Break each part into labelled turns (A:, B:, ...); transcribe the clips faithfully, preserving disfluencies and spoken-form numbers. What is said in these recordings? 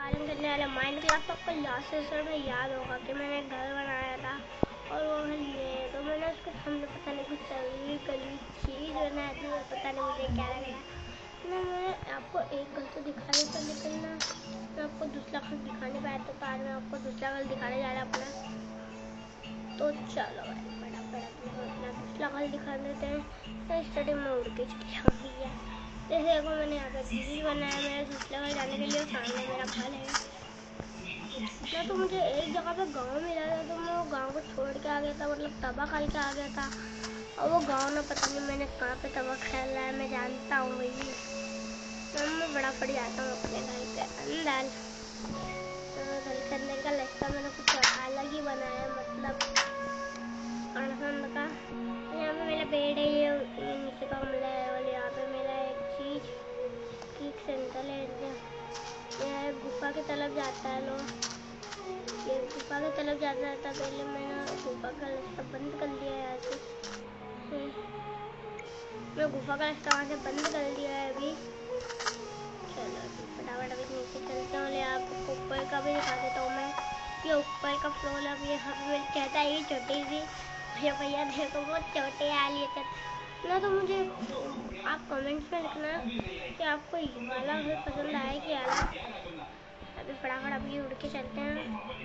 A: आज हम करने वाले माइनक्राफ्ट। आपको लास्ट एपिसोड में याद होगा कि मैंने घर बनाया था और वो लिए तो मैंने उसके सामने पता नहीं कुछ अजीब गली चीज़ बनाई थी और पता नहीं मुझे क्या लग रहा ना। मैं आपको एक घर तो दिखा देता लेकिन ना मैं आपको दूसरा घर दिखा नहीं पाया, तो आज मैं आपको दूसरा घर दिखाने जा रहा अपना। तो चलो भाई फटाफट अपना दूसरा घर दिखा देते हैं। स्टार्टिंग में उड़ के चली जाऊँगी यार। जैसे देखो मैंने यहाँ पे ब्रिज बनाया मेरे दूसरे घर जाने के लिए, सामने मेरा घर है ना। तो मुझे एक जगह पे गांव मिला था तो मैं वो गांव को छोड़ के आ गया था, मतलब तबाह करके आ गया था। और वो गांव ना पता नहीं मैंने कहाँ पे तबाह खेला है, मैं जानता हूँ भाई। मैं बड़ा पड़ जाता हूँ अपने घर के अंदर। घर के अंदर का रास्ता मैंने कुछ अलग ही बनाया, मतलब अड़संद का। यहाँ पे मेरा बेड है, ये नीचे का कमरा है और यहाँ पे मेरा एक चीज की सेंटर है। यह गुफा की तरफ जाता है लोग, ये गुफा की तरफ जाता था। पहले मैंने गुफा का रास्ता बंद कर दिया है यहाँ से, मैं गुफा का रास्ता वहाँ से बंद कर दिया है अभी। चलो अभी फटाफट अभी नीचे चलते हैं, आपको ऊपर का भी दिखा देता हूँ मैं। ये ऊपर का फ्लोर है, अभी यहाँ पे मेरी छत है ये छोटी सी। भैया भैया देखो बहुत छोटे आली है छत ना। तो मुझे आप कमेंट्स में लिखना कि आपको ये वाला घर पसंद आया कि आला। अभी फटाफट अभी उड़ के चलते हैं।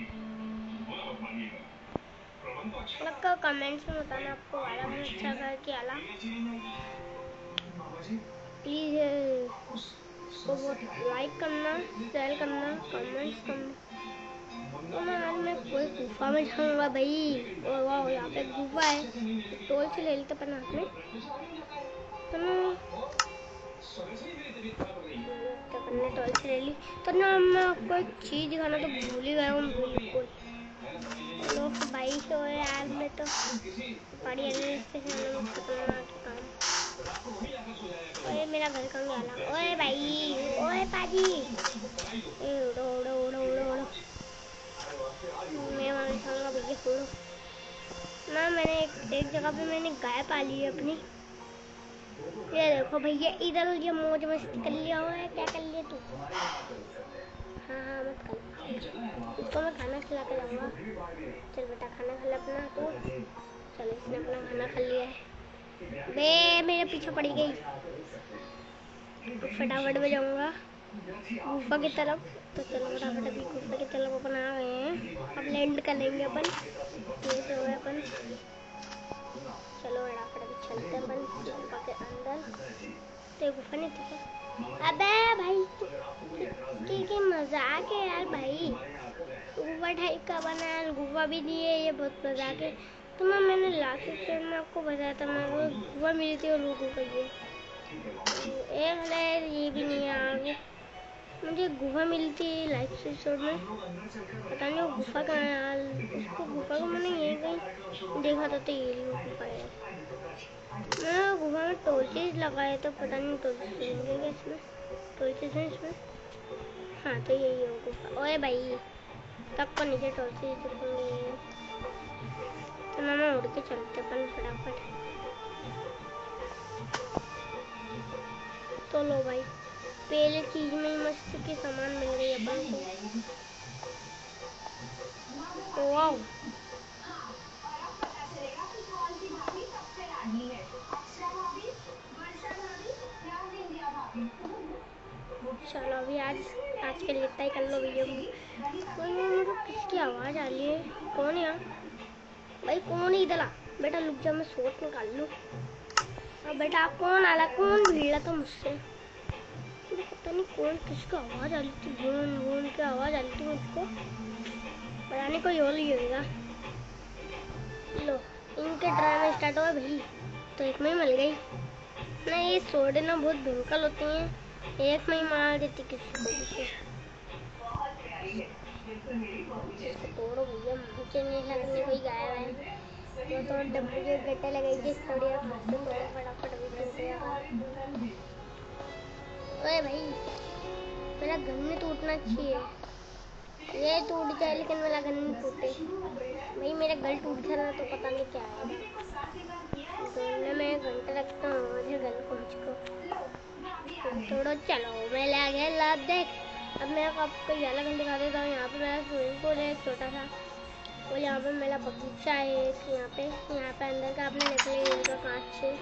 A: मतलब कमेंट्स में बताना आपको वाला घर अच्छा घर कि आला। प्लीज इसको बहुत लाइक करना, शेयर करना, कमेंट्स करना। तो ना आज मैं कोई गुफा में जाऊंगा भाई। ओ वाह यहाँ पे गुफा है, टोल से ले लेते अपन हाथ में तो ना। अपन ने टोल से ले ली तो ना मैं आपको एक चीज दिखाना तो भूल ही गया हूँ बिल्कुल। चलो भाई से यार मैं तो पहाड़ी रास्ते से आना मुझे खतरनाक काम। ओए मेरा घर कहाँ गया? ओए भाई, ओए पाजी, ए उड़ो उड़ो उड़ो उड़ो उड़ो। मैं वहाँ खाऊंगा भैया उड़ो ना। मैंने एक, एक जगह पे मैंने गाय पाली है अपनी। ये देखो भैया इधर ये मौज मस्ती कर लिया हुआ है। क्या कर लिया तू? हाँ हाँ मत कर, इसको मैं खाना खिला के जाऊँगा। चल बेटा खाना खा ले अपना तू। चलो इसने अपना खाना खा लिया है। बे मेरे पीछे पड़ी गई। फटाफट में जाऊंगा गुफा की तरफ। तो चलो फटाफट अभी गुफा की तरफ अपन आ गए हैं। अब लैंड कर लेंगे अपन, ये से हो गए अपन। चलो फटाफट अभी चलते हैं अपन गुफा के अंदर। तो गुफा नहीं थी क्या? अबे भाई की, की मजाक है यार भाई। गुफा टाइप का बना है, गुफा भी नहीं है, ये बहुत मजाक है। तो मैं मैंने लास्ट एपिसोड में आपको बताया था मैं वो गुफा मिली थी और वो गुफा ये एक ये भी नहीं है आगे। मुझे गुफा मिली थी लास्ट एपिसोड में, पता नहीं वो गुफा कहाँ है यार। उसको गुफा को मैंने यहीं कहीं देखा था तो ये वो गुफा है। मैं गुफा में टॉर्चेस लगाए तो पता नहीं टॉर्चेस रहेंगे क्या इसमें? टॉर्चेस हैं इसमें? हाँ तो यही है वो गुफा। ओए भाई तब को नीचे टॉर्चेस दिखेंगे तो ना मैं उड़ के चलते अपन फटाफट। तो लो भाई पहले चीज में ही मस्त के सामान मिल गई अपन को। वाओ चलो अभी आज आज के लिए इतना ही कर लो वीडियो को। मुझे किसकी आवाज आ रही है? कौन है यहाँ भाई? कौन है इधर? आ बेटा लुक जा मैं शॉट निकाल लूँ। अब बेटा कौन आ रहा? कौन भिड़ था मुझसे? मुझे पता नहीं कौन किसकी आवाज आ रही थी। भून भून की आवाज आ रही थी मुझको, पता नहीं कोई और ही होगा। लो इनके ड्रामे स्टार्ट हुआ भाई। तो एक में ही मिल गई ना। ये सोडे ना बहुत भयंकर होती हैं, एक में ही मार देती किसी को भी। इसको तोड़ो भैया, मुझे नहीं लगने कोई गायब है। वो तो डब्बू के गट्टे लगाएगी थोड़ी तो तोड़ो फटाफट अभी टूट जाएगा। ओए भाई मेरा गन नहीं टूटना चाहिए, ये टूट जाए लेकिन मेरा गन नहीं टूटे। भाई मेरा गल टूट जाना तो पता नहीं क्या आएगा। दोनों में घंटे रखता हूँ मुझे गल को मुझको तोड़ो। चलो मैं ला गया लाभ देख। अब मैं आपको ये अलग दिखा देता हूँ। यहाँ पे मेरा स्विमिंग पूल है छोटा सा, और यहाँ पे मेरा बगीचा है एक। यहाँ पे यहाँ पे अंदर का आपने निकले इनका कांच से।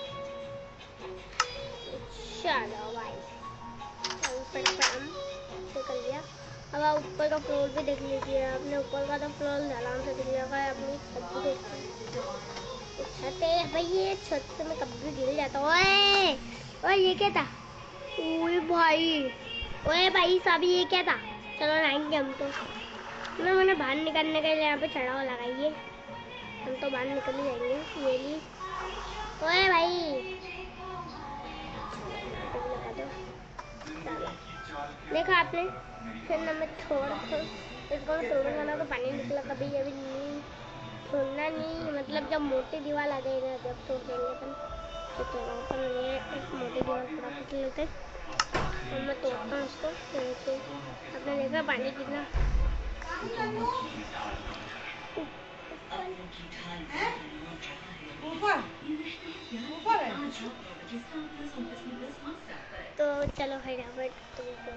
A: चलो भाई निकल लिया। अब आप ऊपर का फ्लोर भी देख लीजिए। आपने ऊपर का तो फ्लोर आराम से दिख जाएगा। अपनी छत भी देखिए, छत है भाई, ये छत से मैं कभी गिर जाता हूँ। ओए ओए ये क्या था? ओए भाई, ओए भाई साहब ये क्या था? चलो आएंगे हम तो। मैं मैंने बाहर निकलने के लिए यहाँ पे चढ़ावा लगाइए, हम तो बाहर निकल ही जाएंगे। ये ली, ओए भाई लगा दो। देखा आपने, फिर ना मैं छोड़ इसको तोड़ूंगा ना तो पानी निकला कभी। अभी नहीं तोड़ना नहीं, मतलब जब मोटी दीवार आ जाएगा जब तोड़ देंगे अपन तो तोड़ो। पर ये एक मोटी दीवार थोड़ा कुछ लेते और मैं तोड़ता हूँ इसको। देखिए आपने देखा पानी कितना ऊपर ऊपर है। तो चलो फटाफट तुमको